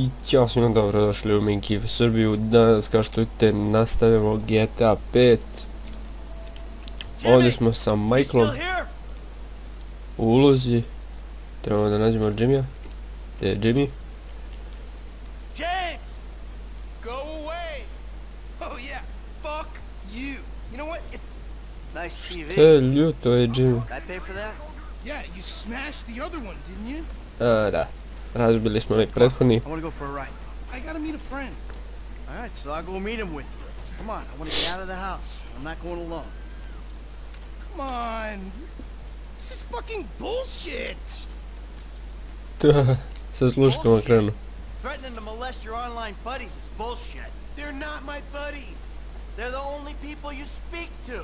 I ćao svima, dobrodošli u Minkiv Srbiju. Danas, kao što vidite, nastavljamo GTA 5. Ovdje smo sa Michaelom u ulozi. Trebamo da nađemo Jimmya. Gdje je Jimmy? James! Go away! Oh yeah, fuck you! You know what? Nice TV. Šta je ljuto, je Jimmy? I pay for that? Yeah, you smashed the other one, didn't you? Da. Razbili smo onaj prethodni. I wanna go for a ride. I gotta meet a friend. Alright, so I'll go meet him with you. Come on, I wanna get out of the house. I'm not going alone. Come on! This is fucking bullshit! Da, sa sluškama krenu. Threatening to molest your online buddies is bullshit. They're not my buddies. They're the only people you speak to.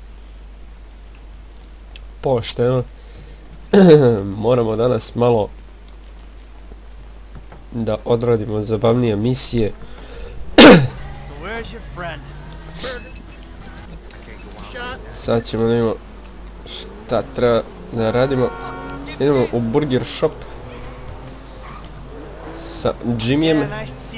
Pošteno. Moramo danas malo da odradimo zabavnije misije. Sad ćemo da imamo šta treba da radimo. Idemo u burger shop sa Jimmyem. Me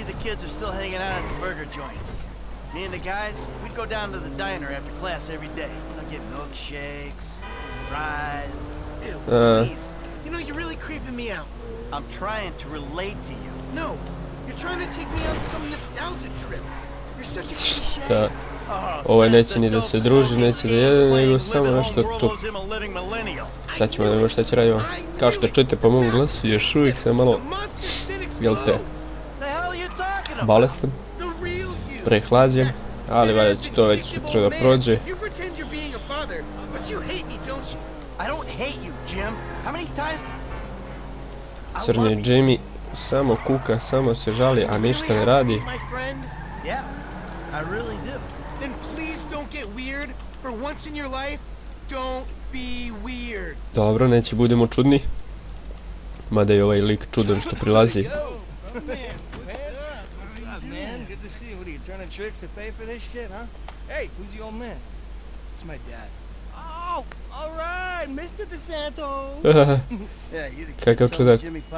and the guys, we'd go down to the diner after class every day. Get milkshakes, fries. Ew, please. You know, you're really creeping me out. I'm trying to relate to you. No, you're trying to take me on some nostalgia trip. You're such a Šta? Ovaj neće ni da se druži, neće da jede, nego samo nešto tu. Sad ćemo da vidimo šta će radimo. Kao što čujete po mom glasu, još uvijek sam malo, jel te, bolestan, prehlađen, ali valjda će to već sutra da prođe. Crni Jimmy samo kuka, samo se žali, a ništa ne radi. Dobro, neće budemo čudni. Mada je ovaj lik čudan što prilazi. Kakav čudak.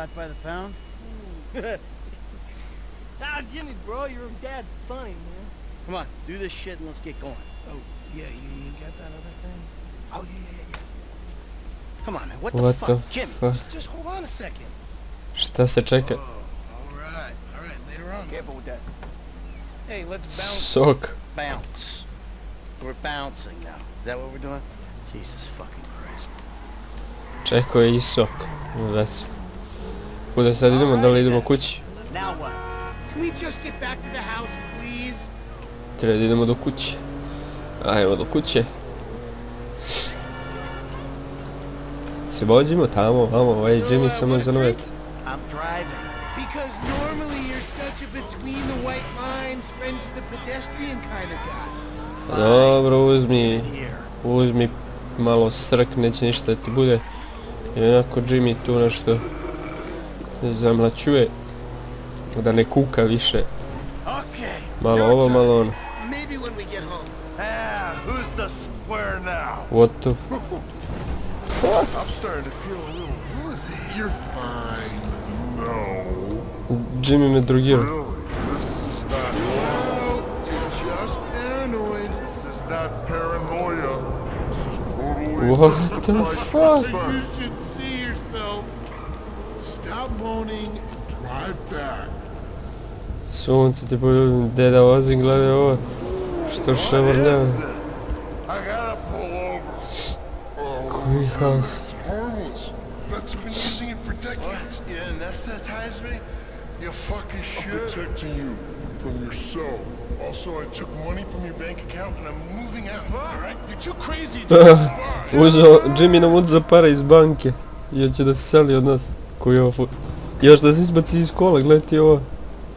Now, Jimmy, bro, your dad's funny, man. Come on, do this shit and let's get going. Oh, yeah, you got that other thing? Oh, yeah. Come on, man, what the fuck? Jimmy, just hold on a second. Šta se čeka? Alright, later on. Careful with that. Hey, let's bounce. Sok. Bounce. We're bouncing now. Is that what we're doing? Jesus fucking Christ. Čekao je i sok. Kuda sad idemo, da li idemo kući? Now what? Can we just get back to the house, please? Treba da idemo do kuće. Ajmo do kuće. Se vođimo tamo, ovaj Jimmy samo za novet. I'm driving. Because normally you're such a between the white lines, friend to the pedestrian kind of guy. Dobro, uzmi malo srk, neće ništa da ti bude. I onako Jimmy tu nešto zamlaćuje. Da ne kuka više. Malo ovo, malo ono. What the f... Jimmy me drugio. What the fuck? Sunce ti poljubim, deda vozim, gledaj ovo, što ševrljava. Koji haos. Uzeo, Jimmy nam uzeo para iz banke i hoće da se seli od nas. Koji je ovo? Još da se izbaci iz kola, gledaj ti ovo.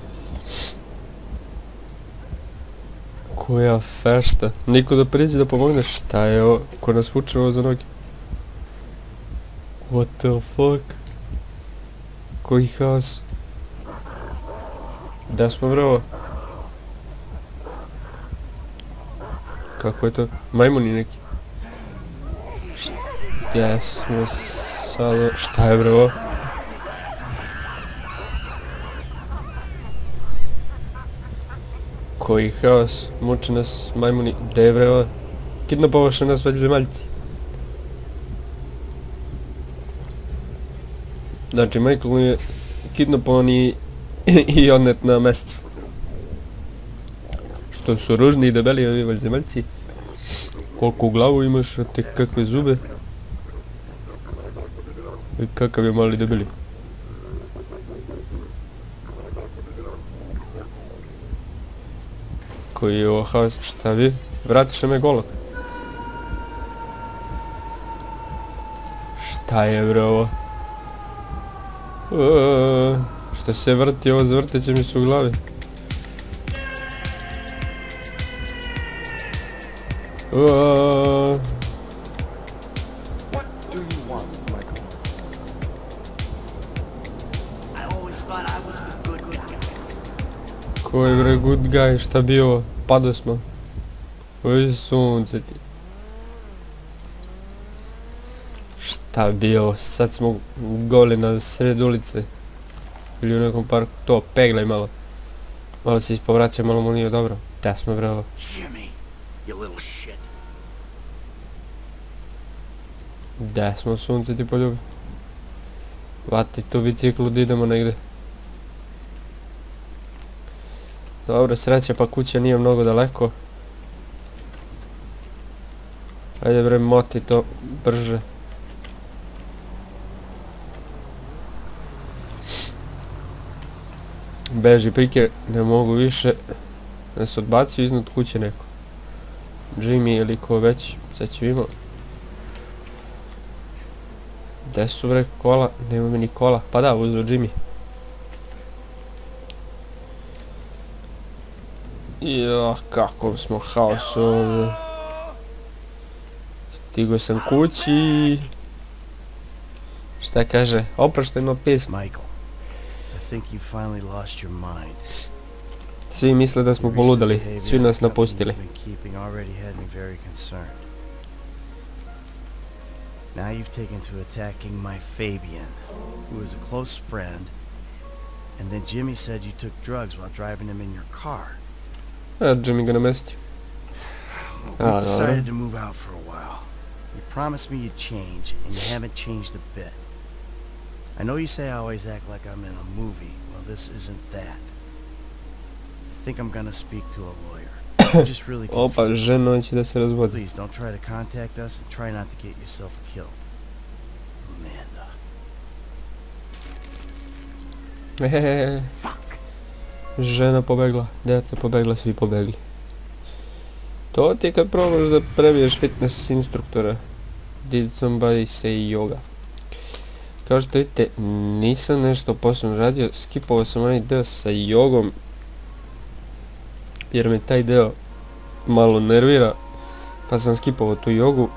Koja fešta. Niko da priđe da pomogne. Šta je ovo? Ko nas vuče ovo za noge? What the fuck? Koji haos? Da smo bravo. Kako je to? Majmuni neki. Gdje smo sad? Šta je bravo? Koji haos, muče nas majmuni, gdje je bre ovo? Kidnapovaše nas vanzemaljci. Znači, Michael je kidnapovan i odnet na mesec. Što su ružni i debeli ovi vanzemaljci. Koliko u glavu imaš, a te kakve zube. I kakav je mali debeli. Koji je ovo haos, šta vi? Vratiše me golog. Šta je bre ovo? Šta se vrti, ovo zvrteće mi se u glavi. Ko je bre good guy, šta bi ovo? Pado smo. Oj sunce ti. Šta bi ovo? Sad smo goli na sred ulice. Ili u nekom parku. To, peglaj malo. Malo se ispovraća, malo mu nije dobro. Da smo bre ovo. Da smo sunce ti poljubi. Vati tu biciklu da idemo negdje. Dobro, sreća pa kuća nije mnogo daleko. Ajde bre, moti to brže. Beži prike, ne mogu više. Da se odbacio iznad kuće neko. Jimmy ili ko već, sad ću imao. Gde su bre kola? Nema mi ni kola. Pa da, uzeo Jimmy. Ja, kakvom smo haosu ovdje. Stigo sam kući. Šta kaže? Oproštajno pismo. Michael, I think you finally lost your mind. Svi misle da smo poludali. Svi nas napustili. Now you've taken to attacking my Fabian, who is a close friend, and then Jimmy said you took drugs while driving him in your car. Jimmy ga namestio. We decided to move out for a while. You promised me you'd change, and you haven't changed a bit. I know you say I always act like I'm in a movie. Well, this isn't that. I think I'm gonna speak to a lawyer. I'm just really confused. Opa, ženo će da se razvodi. Please don't try to contact us and try not to get yourself killed. Amanda. Žena pobegla, djeca pobegla, svi pobegli. To ti je kad probaš da prebiješ fitness instruktora. Did somebody say yoga? Kao što vidite, nisam nešto posebno radio, skipovao sam onaj deo sa jogom. Jer me taj deo malo nervira, pa sam skipovao tu jogu.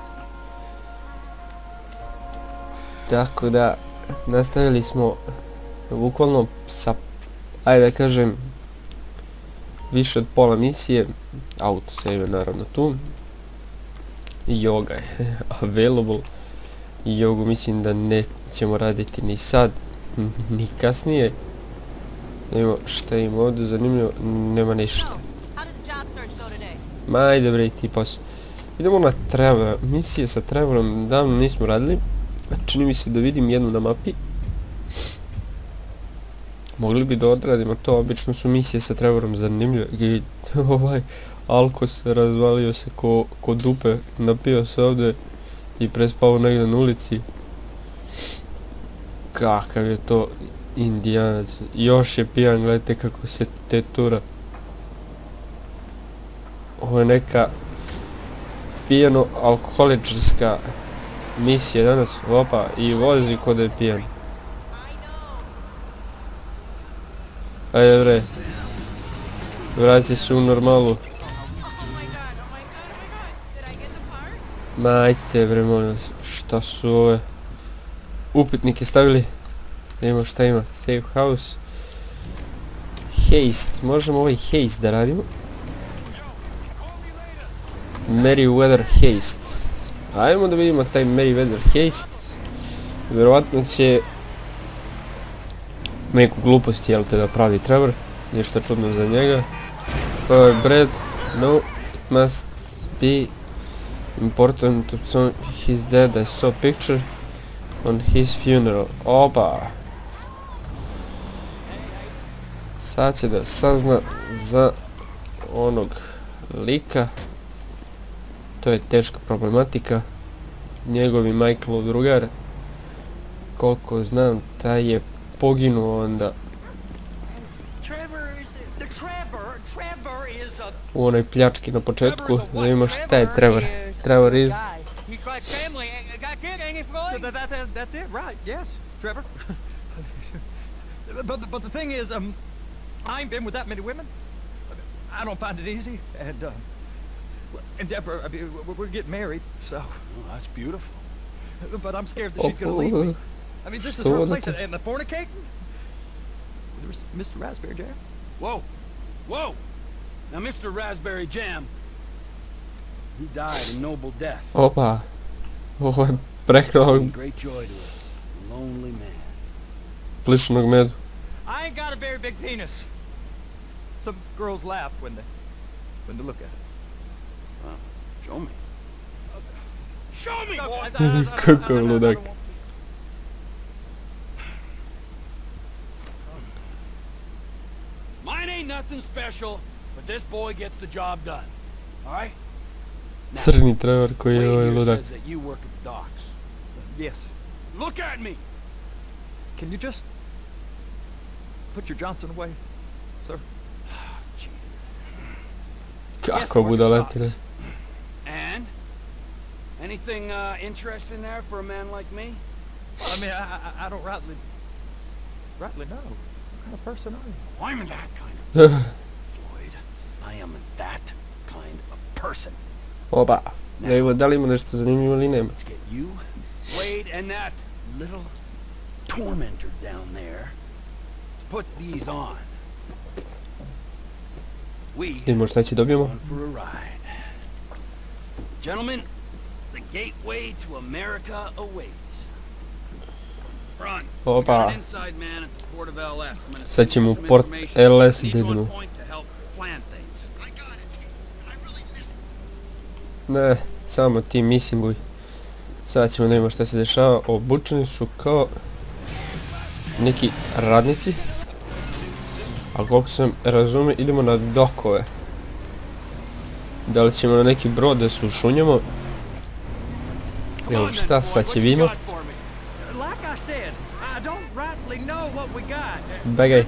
Tako da, nastavili smo bukvalno sa, ajde da kažem, više od pola misije. Autosave naravno tu. Yoga je available. Jogu mislim da nećemo raditi ni sad, ni kasnije. Nema šta ima ovdje zanimljivo, nema ništa. Ma ajde bre ti posao. Idemo na Trevor, misije sa Trevorom davno nismo radili. Čini mi se da vidim jednu na mapi. Mogli bi da odradimo to, obično su misije sa Trevorom zanimljive. I ovaj Alko se razvalio se ko dupe, napio se ovdje i prespao negdje na ulici. Kakav je to Indijanac, još je pijan, gledajte kako se tetura. Ovo je neka pijano alkoholičarska misija danas, opa, i vozi ko da je pijan. Ajde bre, vrati se u normalu. Ma ajte bre, molim vas, šta su ove upitnike stavili? Da imamo šta ima, safe house. Haste, možemo ovaj haste da radimo. Merryweather haste. Ajmo da vidimo taj Merryweather haste. Vjerovatno će neku glupost, jel te, da pravi Trevor. Ništa čudno za njega. Bread, no, it must be important to his dad. I saw picture on his funeral. Oba! Sad će da sazna za onog lika. To je teška problematika. Njegovi Michaelov drugar, koliko znam, taj je poginuo onda u onoj pljački na početku. Da vidimo šta je Trevor. Trevor is... That's it, right? Yes, Trevor. But the thing is, I ain't been with that many women. I don't find it easy, and Deborah, I mean, we're getting married, so. Oh, that's beautiful. But I'm scared that she's gonna leave me. I mean, this is her place, and the fornicating. Mr. Raspberry Jam. Whoa, whoa! Now, Mr. Raspberry Jam, he died a noble death. Opa! Ovo je prekrao Great joy to a lonely man. plišanog medu. I ain't got a very big penis. Some girls laugh when they look at it. Well, show me. Show me! Kakav ludak. Mine ain't nothing special, but this boy gets the job done. All right? Crni Trevor koji je ovaj ludak. Says that you work at the docks. Yes. Look at me. Can you just put your Johnson away, sir? Kako budaletine. And anything interesting there for a man like me? I mean, I don't rightly know. What kind of person are you? I'm that kind of Floyd. I am that kind of person. Opa. Da vidimo da li ima nešto zanimljivo ili nema. Let's get you, Wade, and that little tormentor down there. Put these on. Idemo šta će dobijemo. For a ride. Gentlemen, the gateway to America awaits. Run. Opa. Inside man at the port of LS. Sad ćemo u port LS da idemo. Ne, samo ti missinguj. Sad ćemo da vidimo šta se dešava. Obučeni su kao neki radnici. A koliko sam razume, idemo na dokove. Da li ćemo na neki brod da se ušunjamo? Evo šta, sad će vidimo. Begaj.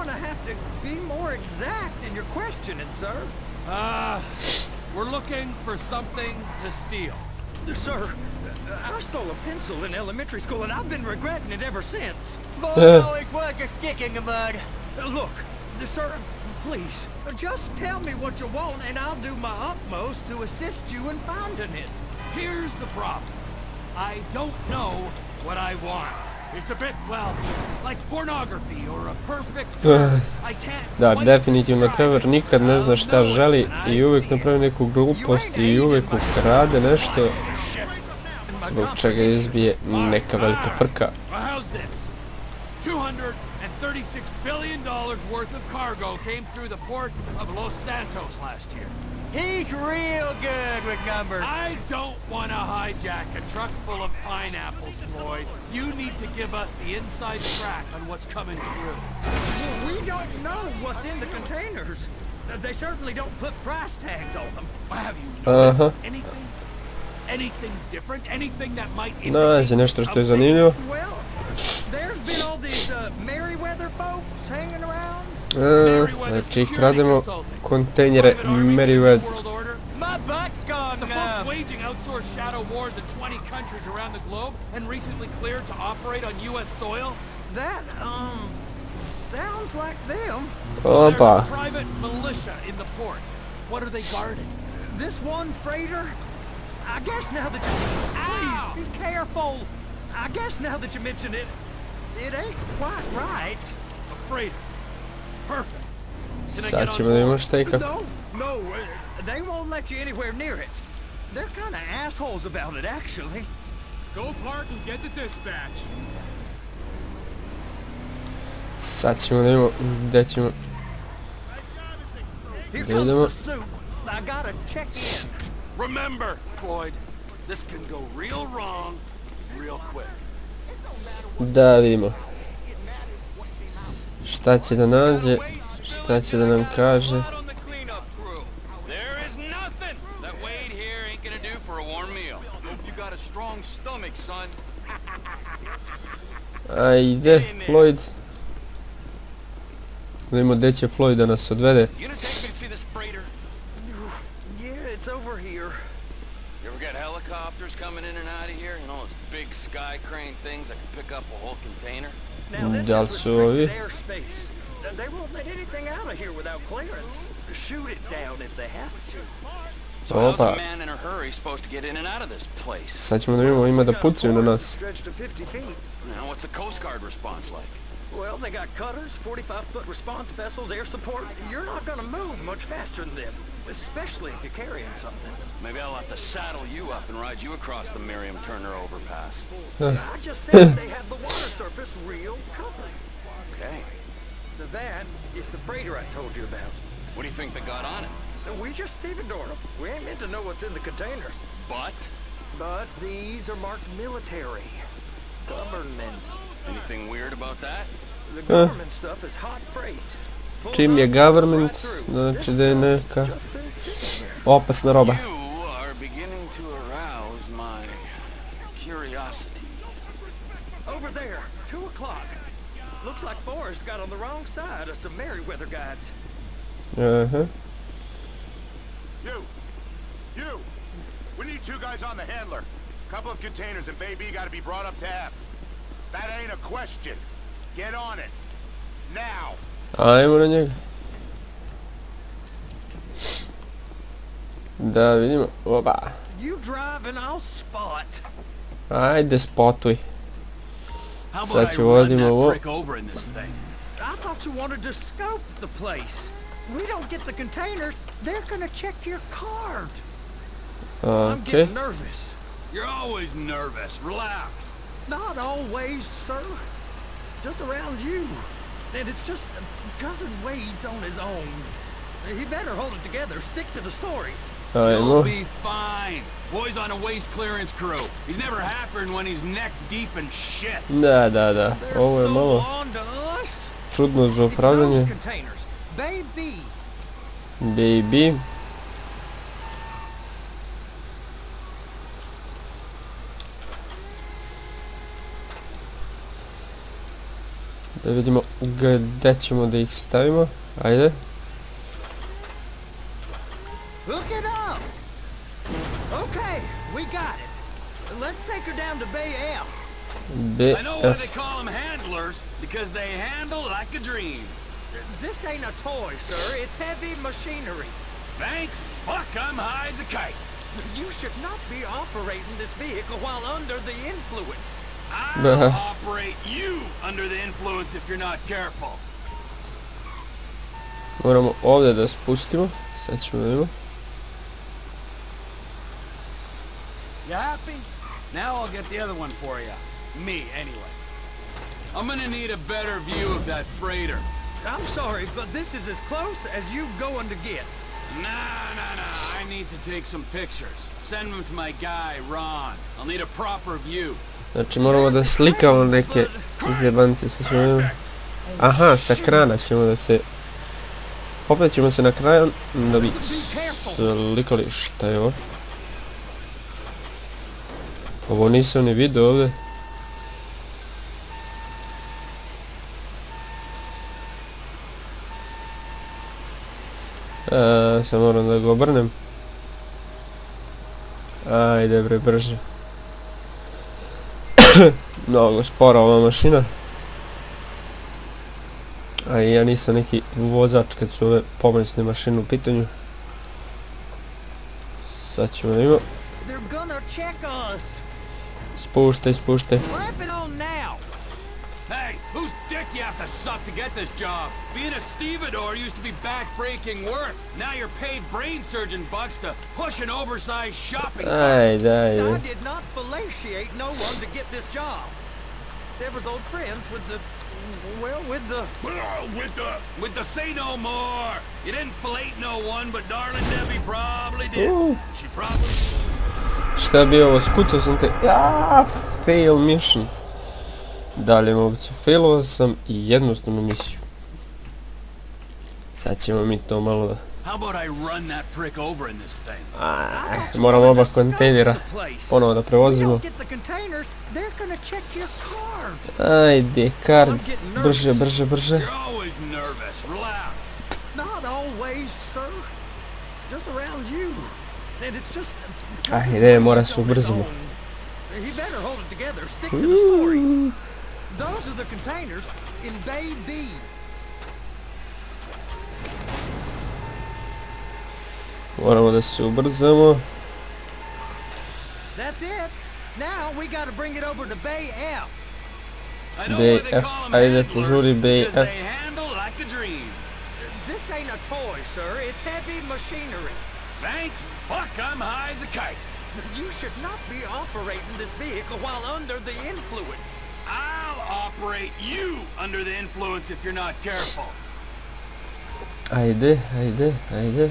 We're looking for something to steal. Sir, I stole a pencil in elementary school and I've been regretting it ever since. Look, sir, please, just tell me what you want and I'll do my utmost to assist you in finding it. Here's the problem. I don't know what I want. It's a bit, well, like pornography or a perfect I can't. Da, definitivno Trevor nikad ne zna šta želi i uvijek napravi neku glupost i uvijek ukrade nešto zbog čega izbije neka velika frka. $236 billion worth of cargo came through the port of Los Santos last year. He's real good with numbers. I don't want to hijack a truck full of pineapples, Floyd. You need to give us the inside track on what's coming through. Well, we don't know what's in the containers. They certainly don't put price tags on them. Have you noticed anything? Anything different? Anything that might Nađe nešto što je zanimljivo. Well, there's been all these Merryweather folks hanging around. Znači krademo kontejnere Merryweather. My butt's gone the folks waging outsourced shadow wars in 20 countries around the globe and recently cleared to operate on U.S. soil. That, sounds like them. Opa. There's a private militia in the port. What are they guarding? This one freighter? I guess now that you... Please, be careful! I guess now that you mention it, it ain't quite right. A freighter. Perfect. Sad ćemo da vidimo šta i kako. No, they won't let you anywhere near it. They're kind of assholes about it, actually. Go park and get the dispatch. Sad ćemo da vidimo gdje ćemo... Here Gdje comes idemo? the soup. I gotta check in. Remember, Floyd, this can go real wrong, real quick. Da vidimo. Šta će da nađe? Šta će da nam kaže? There is nothing that Wade here ain't gonna do for a warm meal. Hope you got a strong stomach, son. Ajde, Floyd. Vidimo gdje će Floyd da nas odvede. You gonna take me to see this freighter? Yeah, it's over here. You ever got helicopters coming in and out of here? You know those big sky crane things that can pick up a whole container? Now this Da li is su ovi? restricted airspace. They won't let anything out of here without clearance. Shoot it down if they have to. So how's Opa. a man in a hurry supposed to get in and out of this place? Sad ćemo da vidimo, ima da pucaju na nas. Stretched to 50 feet. Now, what's the Coast Guard response like? Well, they got cutters, 45-foot response vessels, air support. You're not gonna move much faster than them, especially if you're carrying something. Maybe I'll have to saddle you up and ride you across the Miriam Turner overpass. I just said they have the water surface real covered. Okay. That is the freighter I told you about. What do you think they got on it? We just stevedored them. We ain't meant to know what's in the containers. But these are marked military. Government. Anything weird about that? The government stuff is hot freight. Čim je government, znači da je neka opasna roba. You are beginning to arouse my curiosity. Over there, 2 o'clock. Looks like Forrest got on the wrong side of some Merryweather guys. Aha. You! We need 2 guys on the handler. Couple of containers and Bay B gotta be brought up to F. That ain't a question. Get on it. Now! Ajmo na njega. Da vidimo, opa. You drive and I'll spot. Ajde, spotuj. How Sad about I ću run vodimo that ovo. prick over in this thing? I thought you wanted to scope the place. We don't get the containers, they're gonna check your card. I'm Okej. getting nervous. You're always nervous. Relax. Not always, sir. Just around you. And it's just Cousin Wade's on his own. He better hold it together, stick to the story. You'll Ajmo. be fine. Boy's on a waste clearance crew. He's never happened when he's neck deep in shit. Da. They're Ovo je so malo on to us. čudno za It's those upravljanje. containers. Baby. Baby. Da vidimo gdje ćemo da ih stavimo. Ajde. Hook it up. Okay, we got it. Let's take her down to Bay F. I know why they BF. call them handlers, because they handle like a dream. This ain't a toy, sir. It's heavy machinery. Thank fuck I'm high as a kite. You should not be operating this vehicle while under the influence. I'll operate you under the influence if you're not careful. Moramo ovdje da spustimo. Sad ćemo da vidimo. You happy? Now I'll get the other one for you. Me, anyway. I'm gonna need a better view of that freighter. I'm sorry, but this is as close as you going to get. Nah. I need to take some pictures. Send them to my guy, Ron. I'll need a proper view. Znači moramo da slikamo neke zjebance sa svojom. Aha, sa krana ćemo da se... Opet ćemo se na kraju da bi slikali. Šta je ovo? Ovo nisam ni vidio ovdje. Sad moram da ga obrnem. Ajde bre, brže. Mnogo spora ova mašina. A i ja nisam neki vozač kad su ove pomoćne mašine u pitanju. Sad ćemo da imamo. They're gonna check us. Spuštaj. Clap it on now. Hey, whose dick you have to suck to get this job? Being a stevedore used to be back-breaking work. Now you're paid brain surgeon bucks to push an oversized shopping cart. Ajde. I did not fellatiate no one to get this job. They was old friends with the Well, With the say no more. You didn't fillet no one, but darling Debbie probably did. She probably... Šta je bio ovo? Skucao sam te... Fail mission. Dalje moguće. Failovao sam i jednostavnu misiju. Sad ćemo mi to malo... Moramo oba kontejnera ponovo da prevozimo. Ajde, kard. Brže, brže, brže. Ajde, mora se ubrzimo. Moramo da se ubrzamo. Bay F, ajde požuri Bay F. This ain't a toy, sir. It's heavy machinery. Thank fuck I'm high as a kite. You should not be operating this vehicle while under the influence. I'll operate you under the influence if you're not careful. Ajde, ajde, ajde.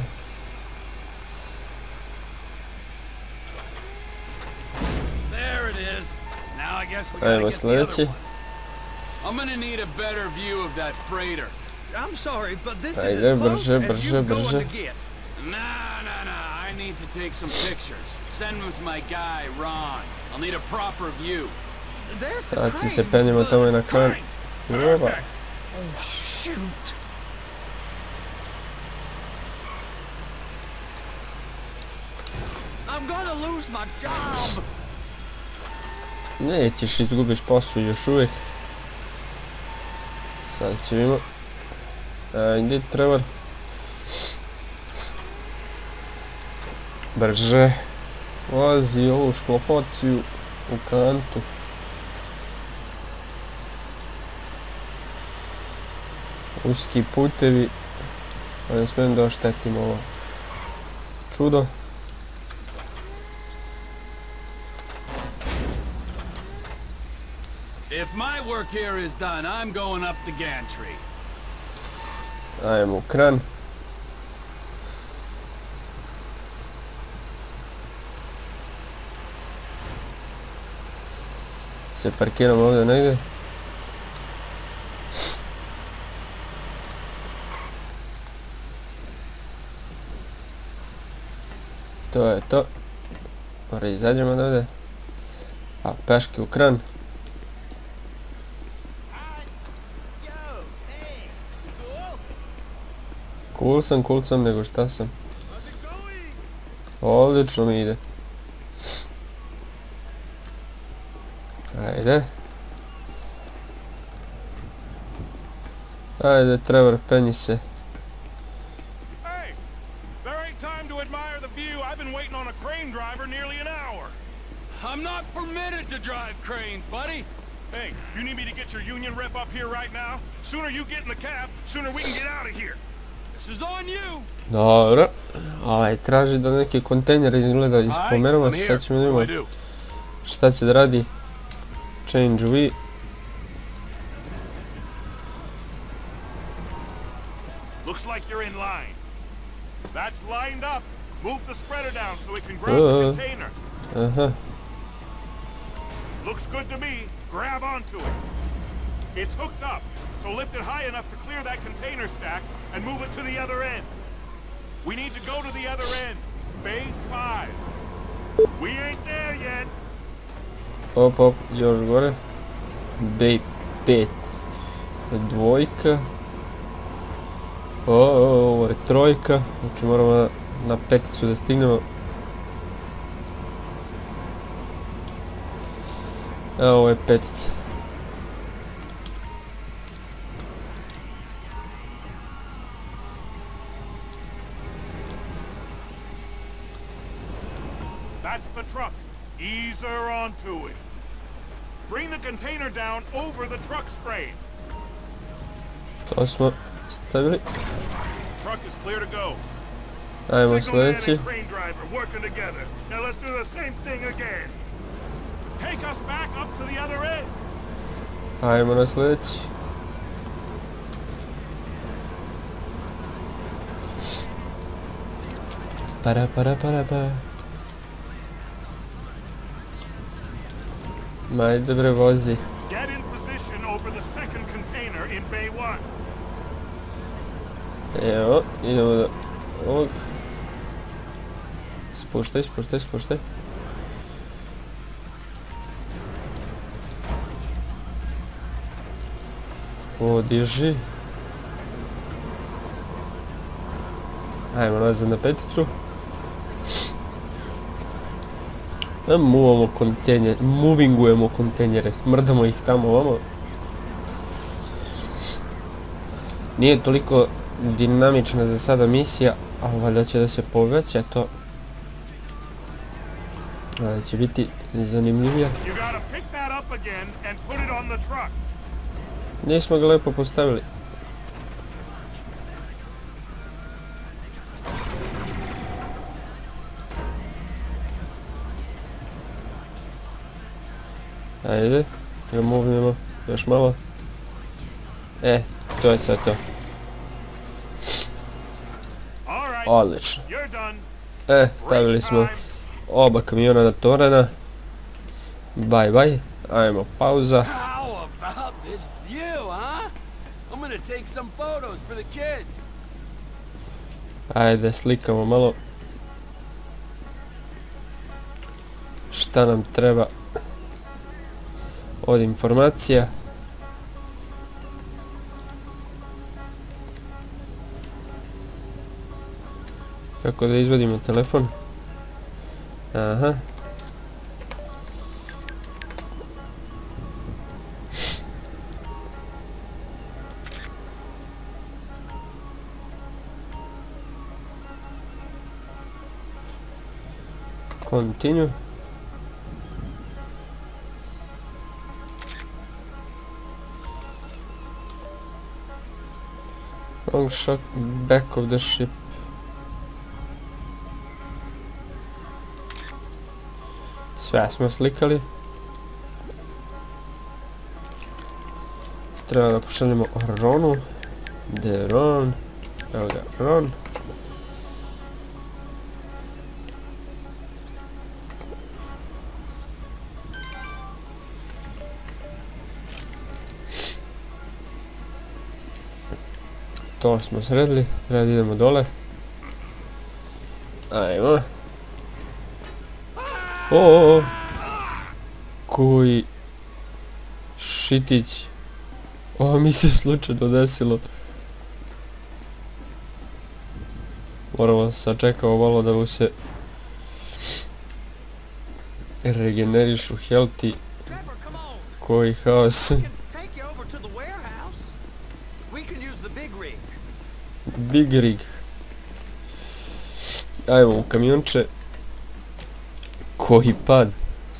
There it is. Now I guess we gotta get the other one. I'm gonna need a better view of that freighter. I'm sorry, but this is as close as you're going to get. Nah. I need to take some pictures. Send them to my guy, Ron. I'll need a proper view. Sad si se penjemo tamo i na kran. Oh, shoot. I'm gonna lose my job. Nećeš, izgubiš posao još uvijek. Sad ćemo imati. Ajde, Trevor. Brže. Vozi ovu šklopociju u kantu. Uski putevi. Pa ne smijem da oštetim ovo čudo. If my work here is done, I'm going up the gantry. Ajmo u kran. Se parkiramo ovdje negdje. To je to. Mora izađemo ovdje. A peške u kran. Cool sam, nego šta sam. Odlično mi ide. Ajde. Ajde, Trevor, penji se. Hey, there ain't time to admire the view. I've been waiting on a crane driver nearly an hour. I'm not permitted to drive cranes, buddy. Hey, you need me to get your union rep up here right now? Sooner you get in the cab, sooner we can get out of here. This is on you. Dobro. Traži da neki kontejner izgleda ispomenemo. Sad ćemo vidjeti šta će da radi. Change V. Looks like you're in line. That's lined up. Move the spreader down so it can grab the container. Looks good to me. Grab onto it. It's hooked up, so lift it high enough to clear that container stack and move it to the other end. We need to go to the other end. Bay 5. We ain't there yet. Op, još gore. Bay 5. Dvojka. Ovo je trojka. Znači moramo na peticu da stignemo. Evo, ovo je petica. That's the truck. Ease her onto it. Bring the container down over the truck's frame. To smo stavili. Truck is clear to go. Ajmo sljedeći. Crane driver working together. Now let's do the same thing again. Take us back up to the other end. Ajmo na sljedeći. Para. Ma ajde bre, vozi. Get in position over the second container in Bay 1. Evo, idemo do ovog. Spuštaj. Odiži. Ajmo nazad na peticu. Movingujemo kontejnere, mrdamo ih tamo ovamo. Nije toliko dinamična za sada misija, ali valjda će da se poveća to. Valjda će biti zanimljivija. Nismo ga lepo postavili. Ajde, ga movnemo još malo. To je sad to. Odlično. Stavili smo oba kamiona na torena. Bye. Ajmo, pauza. Ajde, slikamo malo. Šta nam treba od informacija. Kako da izvadimo telefon? Aha. Continue. Long shot back of the ship. Sve smo slikali. Treba da pošaljemo Ronu. Gdje je Ron? Evo ga, Ron. To smo sredili, treba da idemo dole. Ajmo. Koji šitić. Ovo mi se slučajno desilo. Moramo sačekamo malo da mu se regenerišu healthy. Koji haos. Big rig. Ajmo u kamionče. Koji pad.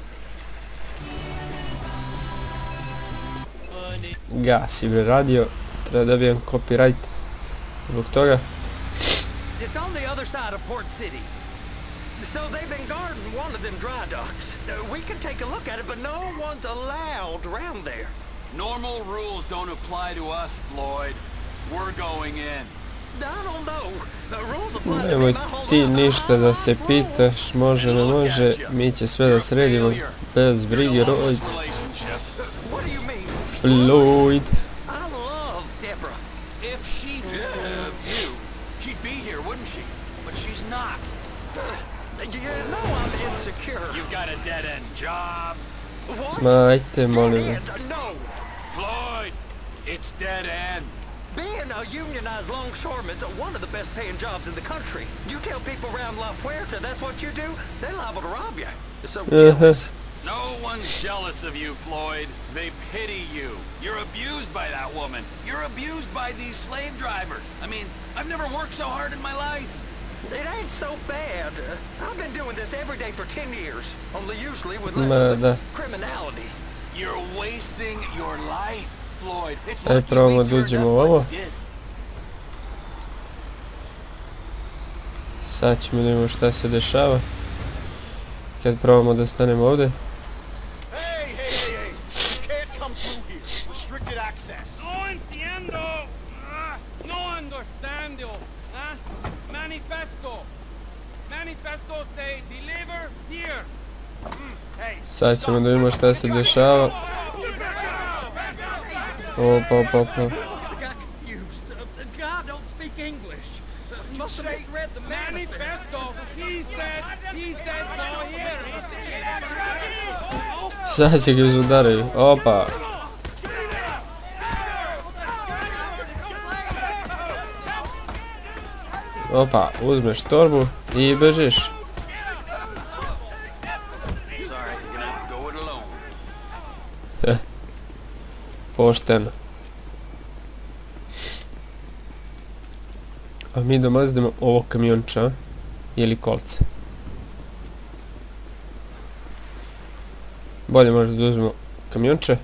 Gasi bre radio. Treba da bijem copyright zbog toga. It's on the other side of Port City. So they've been guarding one of them dry docks. We can take a look at it, but no one's allowed around there. Normal rules don't apply to us, Floyd. We're going in. I don't know. The rules apply to me Nemoj my whole ti life. ništa da se pitaš, može ne može, mi će sve da sredimo bez brige. What do you mean? Floyd. I love Deborah. If she loved you, she'd be here, wouldn't she? But she's not. You know I'm insecure. You've got a dead-end job. What? Ma ajte, molim vas. No. Floyd, it's dead end. Being a unionized longshoreman's one of the best paying jobs in the country. You tell people around La Puerta that's what you do, they're liable to rob you. They're so jealous. No one's jealous of you, Floyd. They pity you. You're abused by that woman. You're abused by these slave drivers. I mean, I've never worked so hard in my life. It ain't so bad. I've been doing this every day for 10 years, only usually with less of the criminality. You're wasting your life, Floyd. It's Aj like you probamo turned da up uđemo u what ovo. you did. Sad ćemo da vidimo šta se dešava kad probamo da stanemo ovdje. Hey! You can't come through here. Restricted access. No entiendo. No understando. Manifesto. Manifesto say deliver here. Sad ćemo da vidimo šta se dešava. Opa, opa, opa. Sad će ga izudaraju. Opa. Opa, uzmeš torbu i bežiš. Pošteno. A mi domazdimo ovo kamionča ili kolce. Bolje možda da uzmemo kamionče.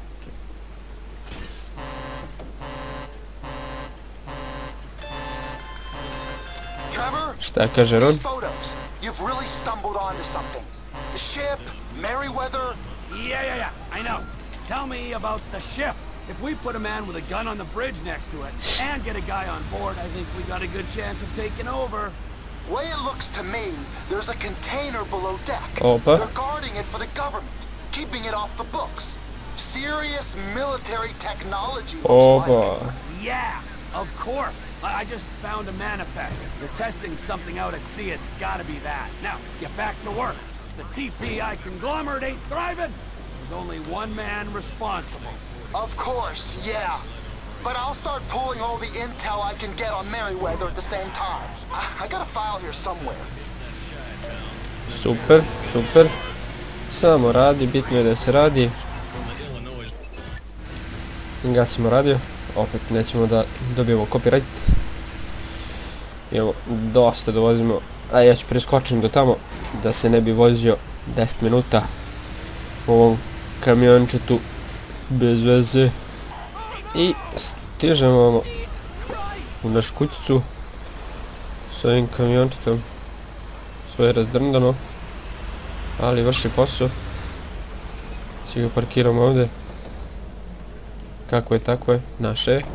Šta kaže Ron? You've really stumbled onto something. The ship, Merryweather. Yeah, I know. Tell me about the ship. If we put a man with a gun on the bridge next to it and get a guy on board, I think we got a good chance of taking over. Way it looks to me, there's a container below deck. Opa. They're guarding it for the government, keeping it off the books. Serious military technology. Opa. Yeah, of course. I just found a manifest. They're testing something out at sea. It's gotta be that. Now, get back to work. The TPI conglomerate ain't thriving. There's only one man responsible. Of course, yeah. But I'll start pulling all the intel I can get on Merryweather at the same time. I got a file here somewhere. Super, super. Samo radi, bitno je da se radi. Gasimo radio. Opet nećemo da dobijemo copyright. Imamo dosta da vozimo. A ja ću preskočiti do tamo da se ne bi vozio 10 minuta u ovom kamiončetu bez veze. I stižemo u našu kućicu s ovim kamiončetom. Sve je razdrndano, ali vrši posao. Svi ga parkiramo ovdje. Kako je, tako je, naše je.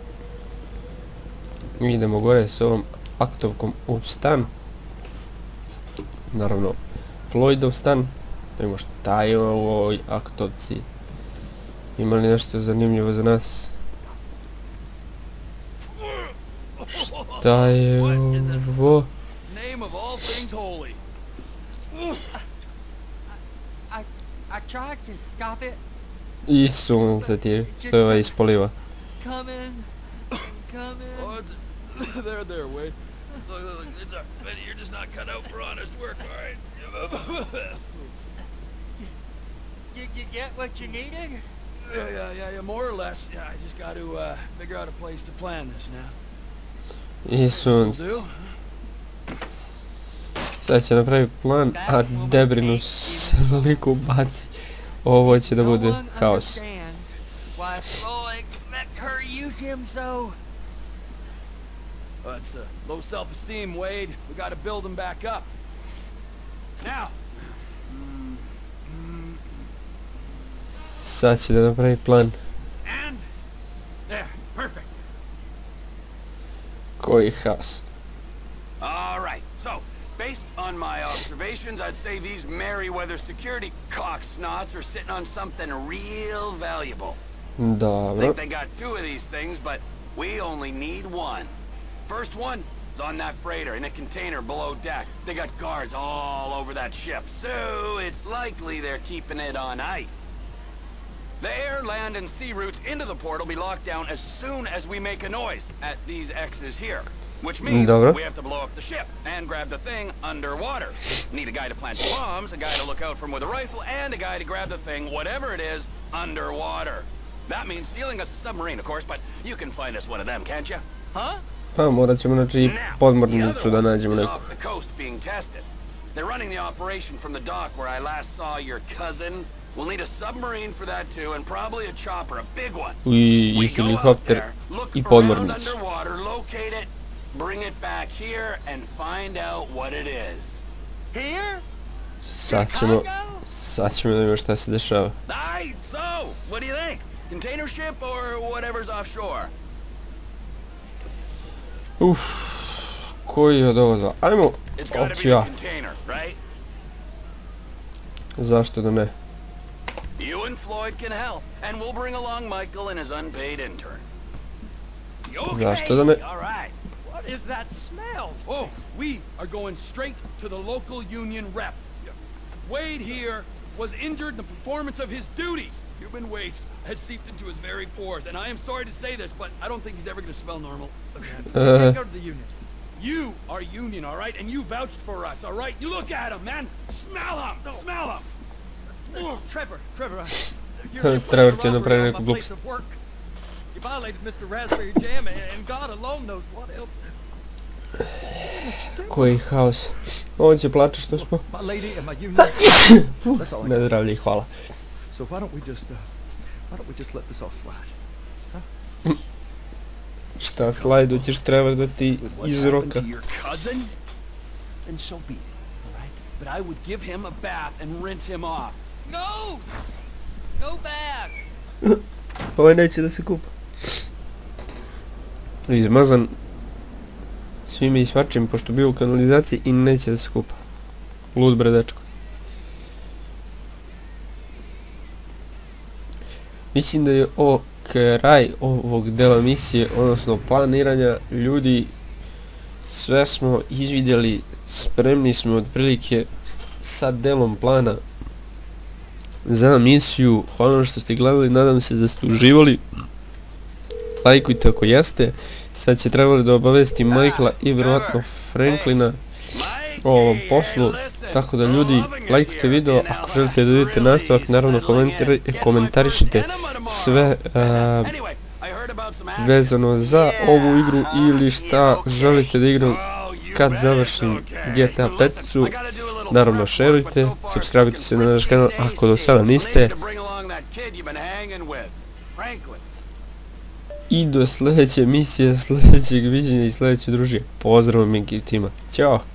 Mi idemo gore s ovom aktovkom u stan. Naravno, Floydov stan. Da vidimo šta je u ovoj aktovci. Ima li nešto zanimljivo za nas? Šta je ovo? I tried to stop it. I sunce ti je, što je ovaj ispoliva. Come in. Oh, there, wait. Look, you're just not cut out for honest work, all right? Did you get what you needed? Yeah, more or less. Yeah, I just got to figure out a place to plan this now. I sunce. Sad će napraviti plan, a Debrinu sliku baci. Ovo će da bude haos. Why Floyd lets her use him so? That's low self-esteem, Wade. We got to build him back up. Now. Sad će da napravi plan. And there, perfect. Koji haos. All right. So, based on my observations, I'd say these Merryweather security cocksnots are sitting on something real valuable. Dobro. I think they got two of these things, but we only need one. First one is on that freighter in a container below deck. They got guards all over that ship, so it's likely they're keeping it on ice. The air, land, and sea routes into the port will be locked down as soon as we make a noise at these X's here. Which means we have to blow up the ship and grab the thing underwater. Need a guy to plant bombs, a guy to look out from with a rifle, and a guy to grab the thing, whatever it is, underwater. That means stealing us a submarine, of course, but you can find us one of them, can't you? Huh? Pa morat ćemo znači podmornicu da nađemo neku. The coast being tested. They're running the operation from the dock where I last saw your cousin. We'll need a submarine for that too, and probably a chopper, a big one. I helikopter i podmornicu. Locate it, bring it back here, and find out what it is. Here? Sad ćemo da vidimo šta se dešava. Aye, so, what do you think? Container ship or whatever's offshore? Koji od ovo dva? Ajmo, opciju A. Zašto da ne? You and Floyd can help, and we'll bring along Michael and his unpaid intern. Zašto da ne? All right. What is that smell? Oh, we are going straight to the local union rep. Wade here was injured in the performance of his duties. Human waste has seeped into his very pores, and I am sorry to say this, but I don't think he's ever going to smell normal again. Go to the union. You are union, all right? And you vouched for us, all right? You look at him, man. Smell him. Smell him. Trevor, Trevor će napraviti neku glupost. You violated Mr. Raspberry Jam, and God alone knows what else. Koji haos. On će plaći što smo. My lady and my union. That's all I Ne got. zdravlje, hvala. So why don't we just let this all slide? Šta slajdu ćeš Trevor da ti iz roka. To your cousin? Then so be it, all right? But I would give him a bath and rinse him off. No! No bath! Ovaj neće da se kupa. Izmazan svime i svačim pošto bio u kanalizaciji i neće da se kupa. Lud bre dečko. Mislim da je ovo kraj ovog dela misije, odnosno planiranja. Ljudi, sve smo izvidjeli, spremni smo otprilike sa delom plana za misiju. Hvala što ste gledali, nadam se da ste uživali. Lajkujte ako jeste. Sad će trebali da obavesti Michaela i vjerovatno Franklina o ovom poslu. Tako da ljudi, lajkujte video, ako želite da vidite nastavak, naravno komentarišite sve vezano za ovu igru ili šta želite da igram kad završim GTA 5-cu. Naravno, šerujte, subscribe se na naš kanal ako do sada niste. I do sljedeće misije, sljedećeg viđenja i sljedeće družije. Pozdrav Minky tima. Ćao!